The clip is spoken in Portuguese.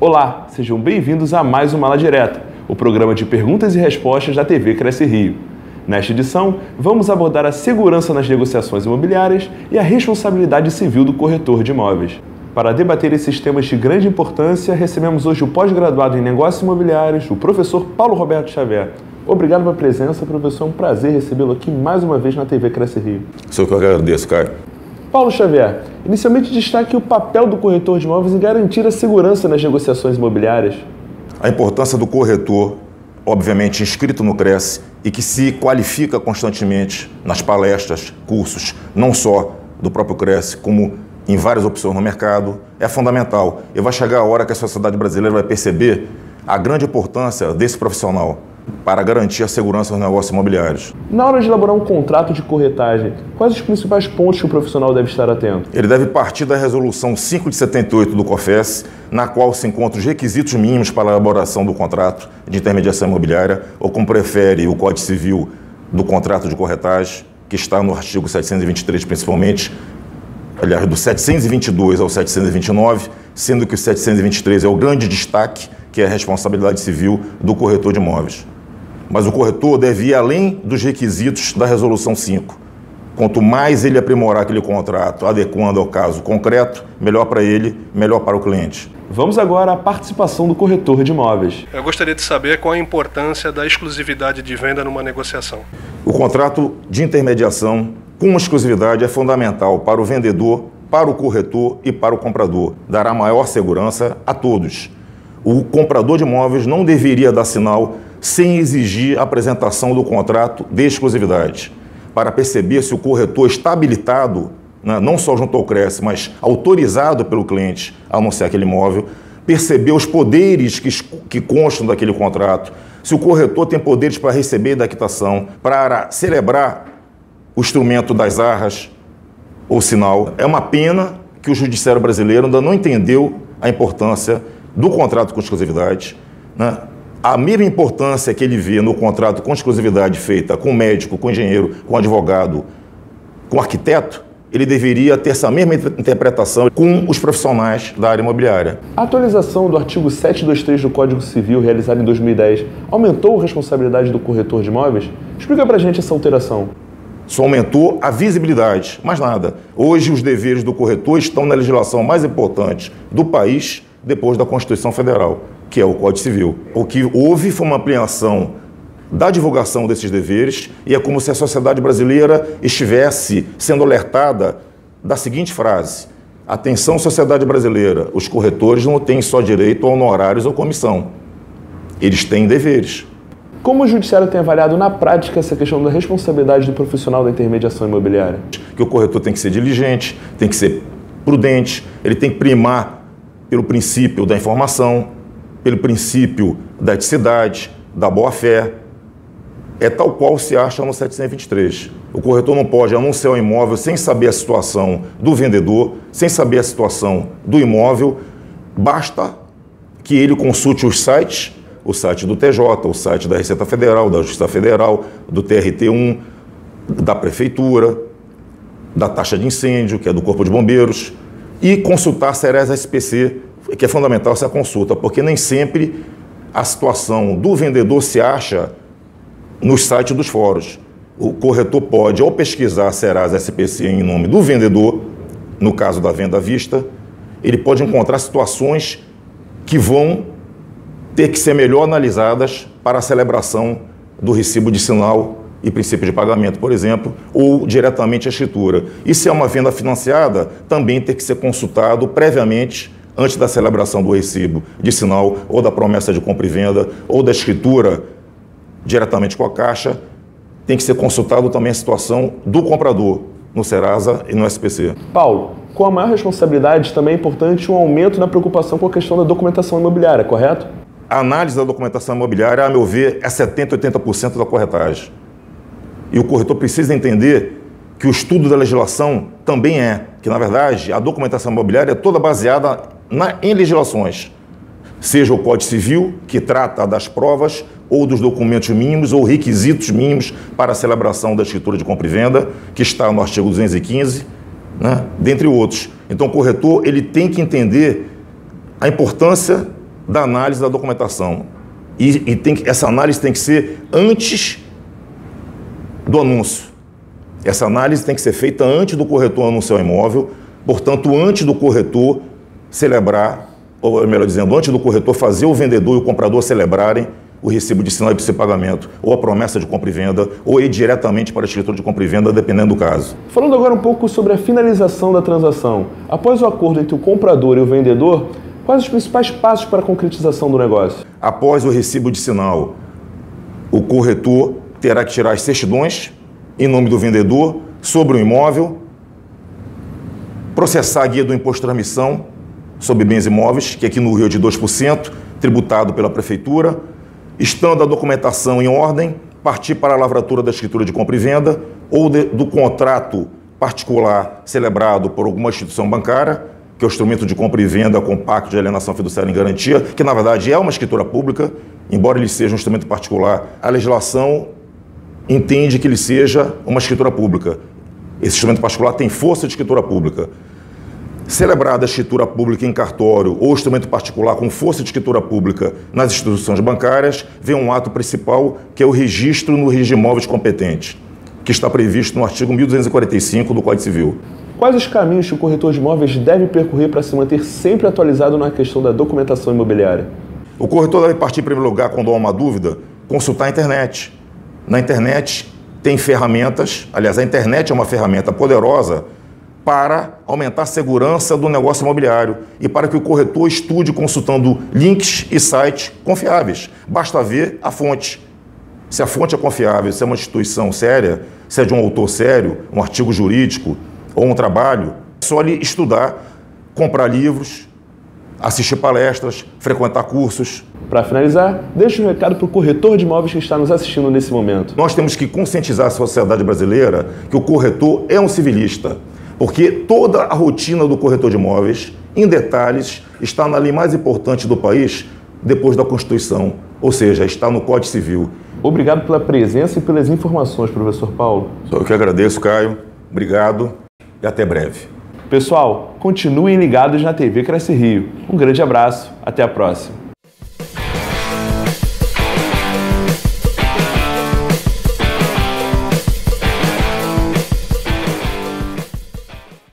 Olá, sejam bem-vindos a mais uma Mala Direta, o programa de perguntas e respostas da TV Cresce Rio. Nesta edição, vamos abordar a segurança nas negociações imobiliárias e a responsabilidade civil do corretor de imóveis. Para debater esses temas de grande importância, recebemos hoje o pós-graduado em Negócios Imobiliários, o professor Paulo Roberto Xavier. Obrigado pela presença, professor. É um prazer recebê-lo aqui mais uma vez na TV Cresce Rio. Sou que eu agradeço, Caio. Paulo Xavier, inicialmente destaque o papel do corretor de imóveis em garantir a segurança nas negociações imobiliárias. A importância do corretor, obviamente inscrito no CRESSE e que se qualifica constantemente nas palestras, cursos, não só do próprio CRESSE, como em várias opções no mercado, é fundamental. E vai chegar a hora que a sociedade brasileira vai perceber a grande importância desse profissional para garantir a segurança dos negócios imobiliários. Na hora de elaborar um contrato de corretagem, quais os principais pontos que o profissional deve estar atento? Ele deve partir da Resolução 5 de 78 do COFES, na qual se encontram os requisitos mínimos para a elaboração do contrato de intermediação imobiliária, ou como prefere o Código Civil do contrato de corretagem, que está no artigo 723 principalmente, aliás, do 722 ao 729, sendo que o 723 é o grande destaque, que é a responsabilidade civil do corretor de imóveis. Mas o corretor deve ir além dos requisitos da Resolução 5. Quanto mais ele aprimorar aquele contrato, adequando ao caso concreto, melhor para ele, melhor para o cliente. Vamos agora à participação do corretor de imóveis. Eu gostaria de saber qual a importância da exclusividade de venda numa negociação. O contrato de intermediação com exclusividade é fundamental para o vendedor, para o corretor e para o comprador. Dará maior segurança a todos. O comprador de imóveis não deveria dar sinal sem exigir a apresentação do contrato de exclusividade, para perceber se o corretor está habilitado, não só junto ao CRESSE, mas autorizado pelo cliente a anunciar aquele imóvel, perceber os poderes que constam daquele contrato, se o corretor tem poderes para receber da quitação, para celebrar o instrumento das arras ou sinal. É uma pena que o judiciário brasileiro ainda não entendeu a importância do contrato com exclusividade, A mesma importância que ele vê no contrato com exclusividade feita com médico, com engenheiro, com advogado, com arquiteto, ele deveria ter essa mesma interpretação com os profissionais da área imobiliária. A atualização do artigo 723 do Código Civil, realizada em 2010, aumentou a responsabilidade do corretor de imóveis? Explica pra gente essa alteração. Só aumentou a visibilidade, mais nada. Hoje os deveres do corretor estão na legislação mais importante do país, depois da Constituição Federal, que é o Código Civil. O que houve foi uma ampliação da divulgação desses deveres e é como se a sociedade brasileira estivesse sendo alertada da seguinte frase: atenção, sociedade brasileira, os corretores não têm só direito a honorários ou comissão, eles têm deveres. Como o judiciário tem avaliado na prática essa questão da responsabilidade do profissional da intermediação imobiliária? Que o corretor tem que ser diligente, tem que ser prudente, ele tem que primar pelo princípio da informação, pelo princípio da eticidade, da boa-fé. É tal qual se acha no 723. O corretor não pode anunciar o imóvel sem saber a situação do vendedor, sem saber a situação do imóvel. Basta que ele consulte os sites, o site do TJ, o site da Receita Federal, da Justiça Federal, do TRT1, da Prefeitura, da taxa de incêndio, que é do Corpo de Bombeiros, e consultar a Serasa SPC, que é fundamental essa consulta, porque nem sempre a situação do vendedor se acha nos sites dos fóruns. O corretor pode ou pesquisar a Serasa SPC em nome do vendedor, no caso da venda à vista, ele pode encontrar situações que vão ter que ser melhor analisadas para a celebração do recibo de sinal e princípio de pagamento, por exemplo, ou diretamente a escritura. E se é uma venda financiada, também tem que ser consultado previamente, antes da celebração do recibo de sinal, ou da promessa de compra e venda, ou da escritura diretamente com a Caixa, tem que ser consultado também a situação do comprador no Serasa e no SPC. Paulo, com a maior responsabilidade, também é importante um aumento na preocupação com a questão da documentação imobiliária, correto? A análise da documentação imobiliária, a meu ver, é 70% a 80% da corretagem. E o corretor precisa entender que o estudo da legislação também que, na verdade, a documentação imobiliária é toda baseada em legislações. Seja o Código Civil, que trata das provas, ou dos documentos mínimos ou requisitos mínimos para a celebração da escritura de compra e venda, que está no artigo 215, dentre outros. Então, o corretor ele tem que entender a importância da análise da documentação. Essa análise tem que ser antes do anúncio. Essa análise tem que ser feita antes do corretor anunciar o imóvel, portanto, antes do corretor celebrar, ou melhor dizendo, antes do corretor fazer o vendedor e o comprador celebrarem o recibo de sinal de pagamento, ou a promessa de compra e venda, ou ir diretamente para a escritura de compra e venda, dependendo do caso. Falando agora um pouco sobre a finalização da transação. Após o acordo entre o comprador e o vendedor, quais os principais passos para a concretização do negócio? Após o recibo de sinal, o corretor terá que tirar as certidões em nome do vendedor sobre o imóvel, processar a guia do imposto de transmissão sobre bens imóveis, que aqui no Rio é de 2%, tributado pela prefeitura, estando a documentação em ordem, partir para a lavratura da escritura de compra e venda ou do contrato particular celebrado por alguma instituição bancária, que é o instrumento de compra e venda com pacto de alienação fiduciária em garantia, que na verdade é uma escritura pública, embora ele seja um instrumento particular, a legislação entende que ele seja uma escritura pública. Esse instrumento particular tem força de escritura pública. Celebrada a escritura pública em cartório ou instrumento particular com força de escritura pública nas instituições bancárias, vem um ato principal, que é o registro no registro de imóveis competentes, que está previsto no artigo 1245 do Código Civil. Quais os caminhos que o corretor de imóveis deve percorrer para se manter sempre atualizado na questão da documentação imobiliária? O corretor deve partir, em primeiro lugar, quando há uma dúvida, consultar a internet. Na internet tem ferramentas, aliás, a internet é uma ferramenta poderosa para aumentar a segurança do negócio imobiliário e para que o corretor estude consultando links e sites confiáveis. Basta ver a fonte. Se a fonte é confiável, se é uma instituição séria, se é de um autor sério, um artigo jurídico ou um trabalho, é só ele estudar, comprar livros, assistir palestras, frequentar cursos. Para finalizar, deixe um recado para o corretor de imóveis que está nos assistindo nesse momento. Nós temos que conscientizar a sociedade brasileira que o corretor é um civilista, porque toda a rotina do corretor de imóveis, em detalhes, está na lei mais importante do país, depois da Constituição, ou seja, está no Código Civil. Obrigado pela presença e pelas informações, professor Paulo. Só eu que agradeço, Caio. Obrigado e até breve. Pessoal, continuem ligados na TV Cresce Rio. Um grande abraço, até a próxima.